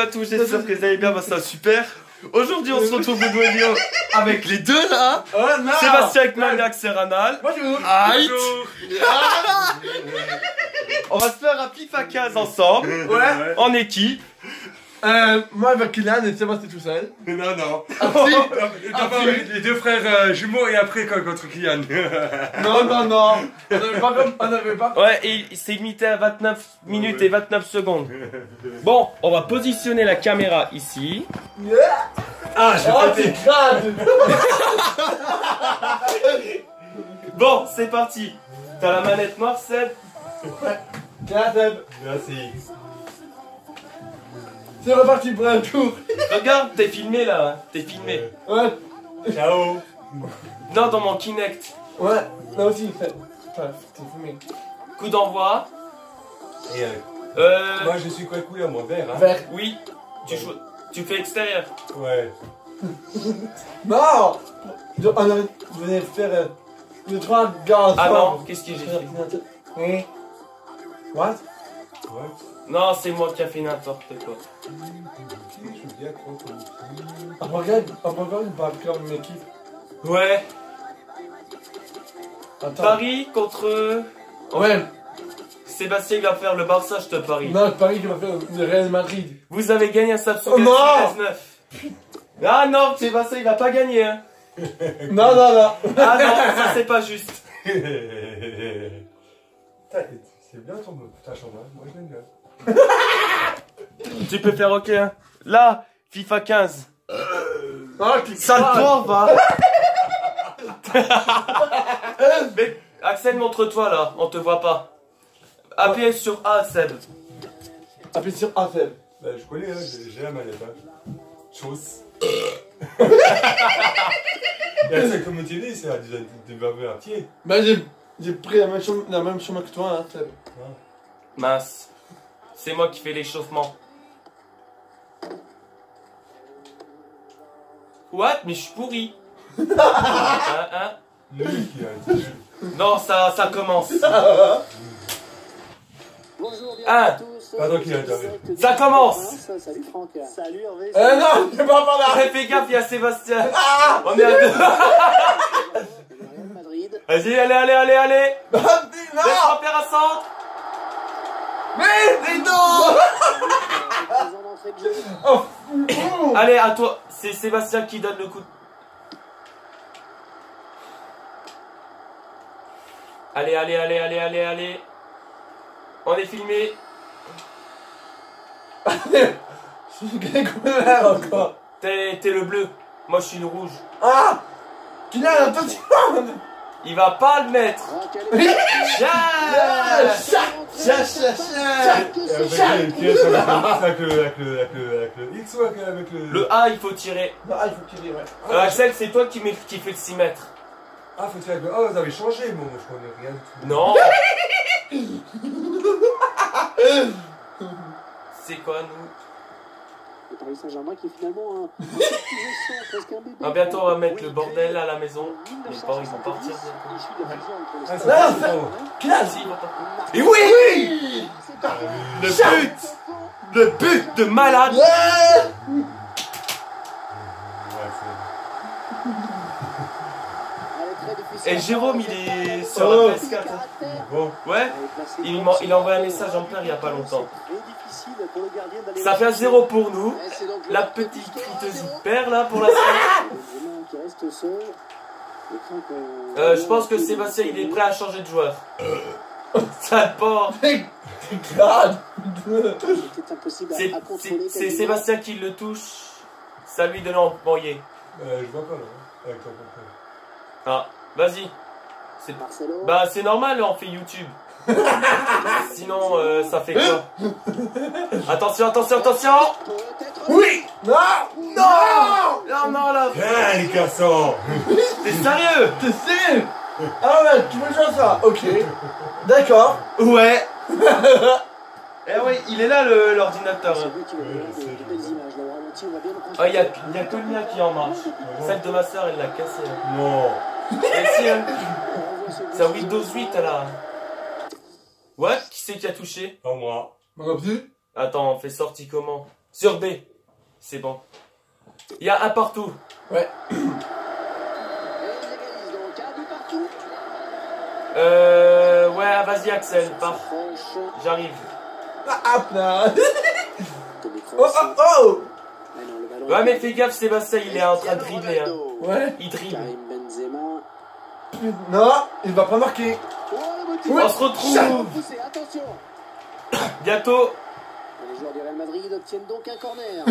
à tous, j'espère que vous allez bien, bah ça super. Aujourd'hui on se retrouve de nouveau avec les deux là. Oh, non. Sébastien avec Maniac Serranal. Bonjour. Aïe. On va se faire un FIFA 15 ensemble. Ouais. En équipe. Moi avec Kylian et Sébastien tout seul. Non, non. Si. D'abord les deux frères jumeaux et après contre Kylian. Non, non, non. On n'avait pas. Ouais, et il s'est limité à 29 minutes et 29 secondes. Bon, on va positionner la caméra ici. Ah, j'ai Oh, pété. t'es crade. Bon, c'est parti. T'as la manette noire, Seb. Tiens, Seb. Merci. C'est reparti pour un tour. Regarde, t'es filmé là, hein. T'es filmé. Ouais. Ciao. Non, dans mon Kinect. Ouais. Là aussi, fait. Ouais, t'es fumé. Coup d'envoi. Et moi je suis quoi couleur moi vert hein. Vert. Oui, tu fais extérieur. Ouais. Non. On venait faire le 3 gars. Ah non, qu'est-ce que j'ai fait? Oui. What? Ouais. Non, c'est moi qui a fait n'importe quoi. Je veux bien croire qu'on On regarde une balle comme une équipe. Ouais. Attends. Paris contre... Ouais. Sébastien il va faire le Barça, je te parie. Non, Paris qui va faire le Real Madrid. Vous avez gagné un Samsung Oh non S9. Ah non, Sébastien il va pas gagner. Hein. Non, non, non. Ah non, ça c'est pas juste. C'est bien ta chambre, hein. Moi je l'aime bien. Tu peux faire ok. Hein. Là, FIFA 15. Oh, t'es Sale crade. porc, va. Mais Axel, montre-toi là, on te voit pas. Appuyez sur A, Seb. Appuie sur A, Seb. Bah, je connais, hein. J'ai la manette. Hein. Chose. Et ça, comme tu dis, c'est déjà de barber un pied. Bah, j'ai pris la même chemin que toi, hein, Seb. Mince. C'est moi qui fais l'échauffement. What? Mais je suis pourri. Hein? Lui qui a un petit jeu. Non, ça commence. Bonjour, bienvenue Ah, à tous. pardon, qui a intervenu. Ça commence. Salut Franck. Salut Hervé. Non, c'est pas par là. Fais gaffe, il y a Sébastien. On est à deux. Real Madrid. Vas-y, allez. Non. Laisse-moi faire un centre. Mais non. Présent d'entrée de jeu. Allez, à toi. C'est Sébastien qui donne le coup. Allez. On est filmé. Je suis gagné couleur encore. T'es le bleu. Moi, je suis le rouge. Ah. Kylian, attention. Il va pas le mettre. Oh, quel est- Tiens. Avec le X ou avec le... Le A, il faut tirer. Non, ah, il faut tirer, ouais. Axel, c'est toi qui fait le 6 mètres. Ah, faut tirer avec le... Oh, vous avez changé, moi je connais rien du tout. Non. C'est quoi, nous? Le Paris Saint-Germain qui est finalement un presque un bébé. Ah, bientôt, on va mettre le bordel à la maison. Les parents, ils vont partir. Issu de la région entre le Ah, Stade ça Non, va, ça- bravo. Kylian. Si, ils vont partir. Et Et oui! Le but de malade! Ouais. Et Jérôme, il est sur Oh. la PS4. Bon. Ouais? Il a envoyé un message en plein il y a pas longtemps. Ça fait un 0 pour nous. La petite friteuse il perd là pour l'instant. Je pense que Sébastien il est prêt à changer de joueur. Sale porc. T'es crade. C'est Sébastien qui le touche. Ça lui de l'envoyer. Je vois pas là. Hein. Avec ton compagnon. Ah, vas-y. Bah c'est normal, on fait YouTube. Sinon, ça fait quoi? Attention! Oui! Non. Non, là! Viens les garçons. T'es sérieux? T'es sûr? Ah ouais, tu veux jouer à ça? Ok. D'accord. Ouais! Eh oui, il est là l'ordinateur. Ah, il y a que le mien qui en marche. Celle de ma soeur, elle l'a cassé. Non. Et si, hein. C'est un Windows 8, elle a. What? Qui c'est qui a touché? Pas moi. Moi non plus. Attends, on fait sortie comment? Sur B. C'est bon. Il y a un partout. Ouais. Et ils égalisent donc un but partout. Ouais, vas-y Axel, pars. Franche. J'arrive. Ah, là. Toni Oh, Kroos. oh, oh. Mais non, le ballon Ouais, est- mais fais gaffe, Sébastien, il est en train de dribbler. Hein. Ouais. Il dribble. Karim Benzema. Non, il va pas marquer. Oh, le motif. On se retrouve Poussé, attention. bientôt. Les joueurs du Real Madrid obtiennent donc un corner.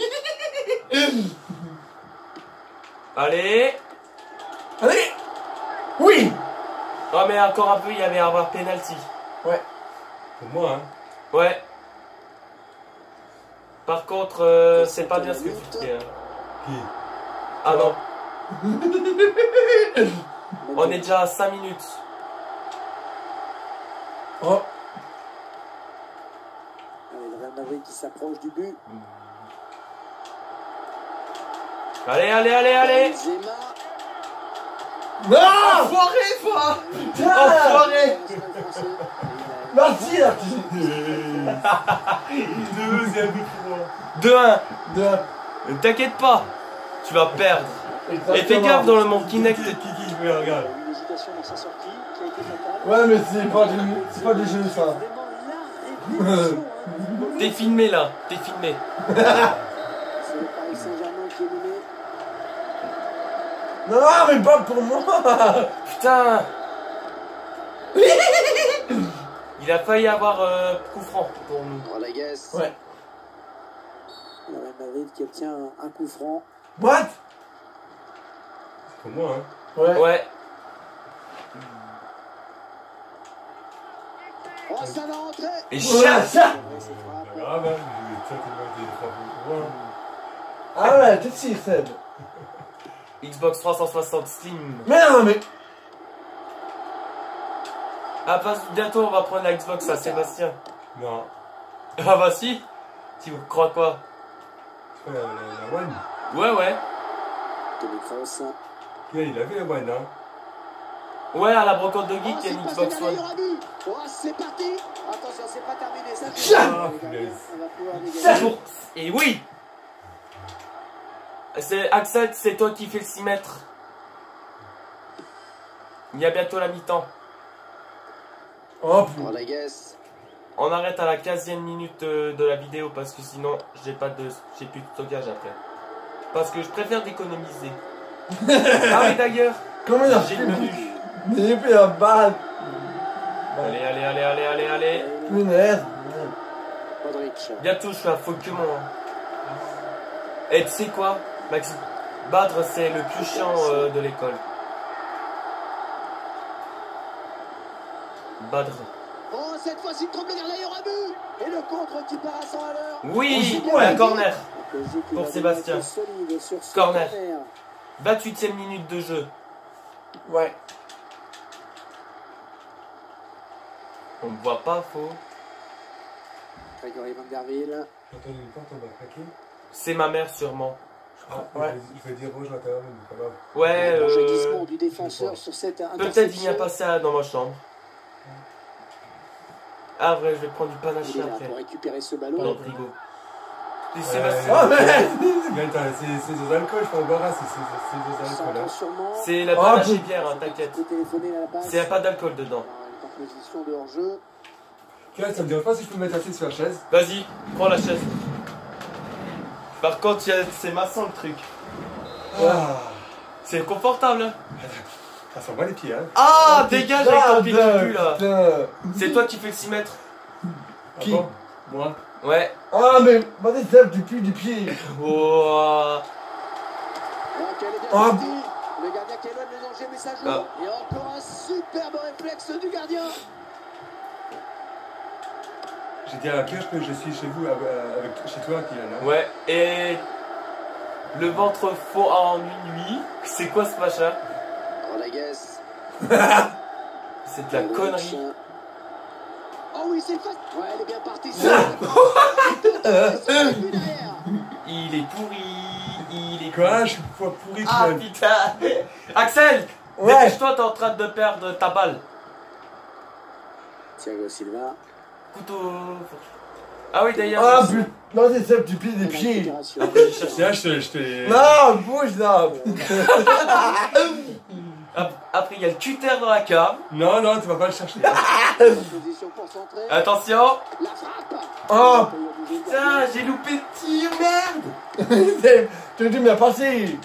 Allez. Allez. Oui. Oh, mais encore un peu, il y avait à avoir penalty. Ouais. Pour moi, hein. Ouais. Par contre, c'est pas bien ce que tu fais. Hein. Qui? Ah non, on est déjà à 5 minutes. Oh. Allez, le Real Madrid qui s'approche du but. Allez, allez, allez, allez. Benzema. Non. Enfoiré, toi. Putain. Enfoiré. International français. Merci, là. Deuxième but pour moi. 2-1. De... Ne t'inquiète pas, tu vas perdre. Et fais Exactement. gaffe dans le monde Kinect. Qui jouait, regarde. Une hésitation dans sa sortie qui a été fatale. Ouais, mais c'est pas des jeux, ça. Vraiment la révélation. T'es filmé là, t'es filmé. C'est le Paris Saint-Germain qui est mené. Non, mais pas pour moi. Putain. Il a failli avoir coup franc pour nous. Rodriguez. Ouais. Le Real Madrid qui obtient un coup franc. What? C'est pour moi, hein. Ouais. Ouais. Oh, ça va rentrer. Et Ouais, chasse. ça. C'est frappe. Pas grave, hein. J'ai certainement été frappé pour moi. Ah ouais, t'es si, Seb. Xbox 360 Slim. Mais non, mais... Ah, bientôt on va prendre la Xbox à Sébastien. Non. Ah bah si. Tu crois quoi? C'est pas la One. Ouais, ouais. Toni Kroos. Il avait la One, hein. Ouais, à la brocante de Oh, geek, il y a c'est une passé Xbox derrière, il y One. aura but. Oh, c'est parti. Attention, c'est pas terminé. Ça, Ah, les gardiens, punaise. on va pouvoir dégager. C'est pour... Et oui. C'est Axel, c'est toi qui fais le 6 mètres. Il y a bientôt la mi-temps. Oh, putain. Rodriguez. On arrête à la 15e minute de la vidéo parce que sinon j'ai plus de stockage après. Parce que je préfère d'économiser. Ah oui d'ailleurs, Comment il a j'ai fait le le but. Il a fait la balle. Allez, allez, allez, allez, allez, allez. Punaise. Modric. Bientôt je suis à Pokémon. Et tu sais quoi, Maxime? Badre c'est le plus chiant de l'école. Badre. Oh, cette fois-ci, le trompe de gardien, il y aura but. Et le contre qui part à 100 à l'heure. Oui, Oh, la corner. Le PSG qui Pour va Sébastien. être solide sur ce Corner. 28e minute de jeu. Ouais. On me voit pas, faux. Grégory Van der Ville. Quand on est une porte, on va craquer. C'est ma mère sûrement. Ouais. Je vais dire bonjour à ta maman, mais pas grave. Ouais, Le rebondissement du défenseur sur cette peut-être il interception. vient passer dans ma chambre. Ah vrai, je vais prendre du Il panaché est là après. pour récupérer ce Dans le ballon. frigo. Et Ouais. Sébastien. Oh, mais... C'est des alcools, je m'embarrasse, c'est des alcools. Centre Hein. sûrement. C'est la Oh, panaché putain. bière, hein, t'inquiète. Il peut téléphoner à la passe. C'est pas d'alcool dedans. Alors, une position de hors-jeu. Tiens, ça me dérange pas si je peux me mettre assis sur la chaise. Vas-y, prends la chaise. Par contre, c'est maçon le truc. Ah. C'est confortable. Hein. Ça sent pas les pieds, hein. Ah, dégage avec ton pied qui Putain, pue là. putain. C'est toi qui fais le 6 mètres. Qui? Ah bon moi. Ouais. Ah, mais... Vas-y, Seb, du pied, du pied. Oh. Alors qu'elle est bien Oh. partie. Le gardien qui éloigne le danger, mais ça joue. Ah. Et encore un superbe réflexe du gardien. J'ai dit à Kirch que je suis chez vous, chez toi, Kylian. Hein. Ouais. Et le ventre faux en une nuit. C'est quoi ce machin? Rodriguez. C'est de la connerie. Oh oui, c'est le face. Ouais, elle est bien partie. Il est pourri. Il est Quoi? Je suis pas pourri, Ah Kylian. putain. Axel, Ouais. dépêche-toi, t'es en train de perdre ta balle. Thiago Silva. Couteau. Ah oui, d'ailleurs. Ah putain. Non, c'est ça, tu plies des pieds. Après, j'ai cherché. Tiens, je te. Non, bouge là. Après, il y a le cutter dans la cave. Non, non, tu vas pas le chercher. Position concentrée. Attention. La frappe. Oh Putain, j'ai loupé le tir, merde. Tu m'as passé.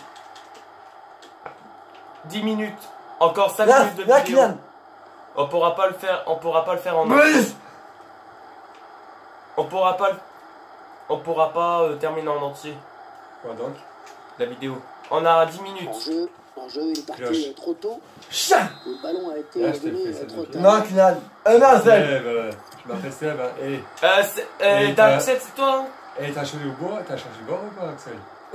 10 minutes. Encore 5 Là, minutes de là, vidéo. Kylian. On pourra pas le faire en Brise. On pourra pas terminer en entier Quoi donc? la vidéo. On a 10 minutes. En jeu, il est parti Cloche. trop tôt. Chat. Le ballon a été Là, je t'ai donné fait ça, trop donc. tard. Non, Kylian. Non, c'est. Seb, je m'appelle Seb, hein. Et Axel, c'est toi, hein? t'as changé au bois? T'as changé de bord ou pas, Axel? Oh,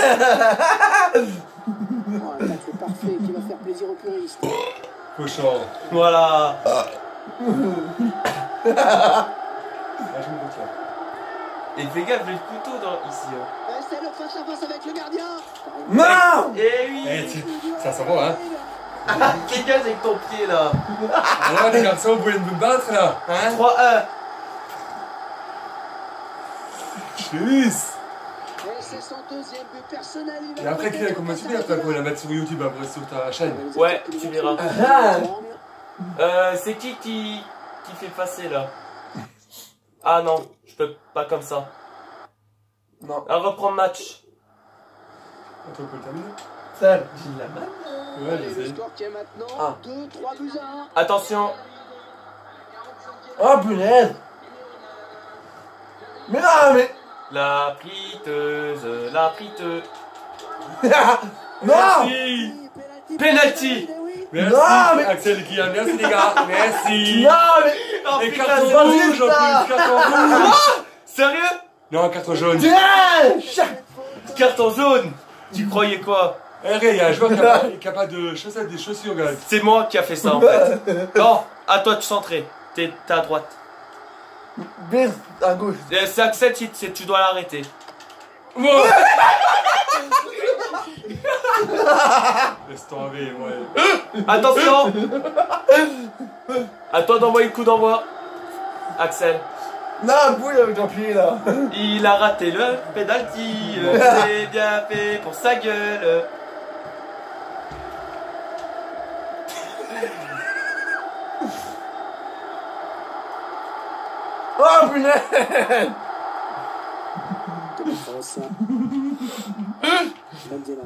un tacle parfait qui va faire plaisir aux puristes. Cochon. Voilà. Là, je me retiens. Et fais gaffe, j'ai le couteau ici. Hein. C'est le face à face avec le gardien. Non. Eh oui. Ça sent bon, hein? Quelqu'un avec ton pied là. Alors, les garçons, vous voulez me battre, là? Hein? 3-1. Tchuss! Et c'est son deuxième but personnel. Et après, comment tu fais après pour la mettre sur YouTube, après sur ta chaîne? Ouais, tu verras. Ah. C'est qui fait passer là? Ah non, je peux pas comme ça. Non. À reprendre match. Attends, on peut le terminer? Seb, j'ai la main. Ouais, Le je sais. score qui est maintenant Ah. 2-3 buts à 1. Attention. Oh punaise. Mais non, mais. La friteuse, la friteuse. Non. Merci! Penalty. Merci, Non, mais- Axel et Kylian, merci les gars, merci! Non, mais. Oh, Et putain, carton c'est rouge en ça. plus, carton rouge! Sérieux? Non, carton jaune. Tiens. Chat. Carton jaune. Tu croyais quoi? Eh, regarde, il y a un joueur qui a pas de chaussettes, des chaussures, regarde. C'est moi qui a fait ça en fait. Non, à toi de centrer. T'es à droite. Brise à gauche. C'est Axel, tu dois l'arrêter. Moi! Laisse tomber, moi. Attention. À toi d'envoyer le coup d'envoi. Axel. Non, bouille avec ton pied là. Il a raté le penalty. C'est bien fait pour sa gueule. Oh punaise. Benzema.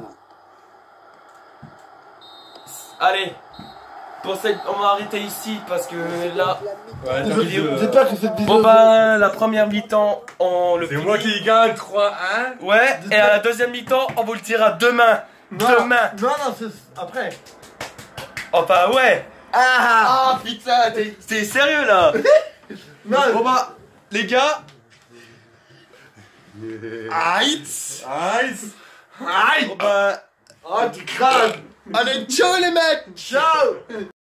Allez. On va arrêter ici parce que là. Ouais, t'as vu, J'espère que cette vidéo. Bon bah la première mi-temps on le c'est finit. moi qui gagne 3-1. Ouais, et à la deuxième mi-temps on vous le tirera demain. Demain. Non, non, c'est après. Oh bah ouais. Ah. Ah putain, t'es sérieux là? Non. Bon bah les gars. Aïe. Ice! Bon bah. Oh, tu crames. Allez, ciao les mecs. Ciao.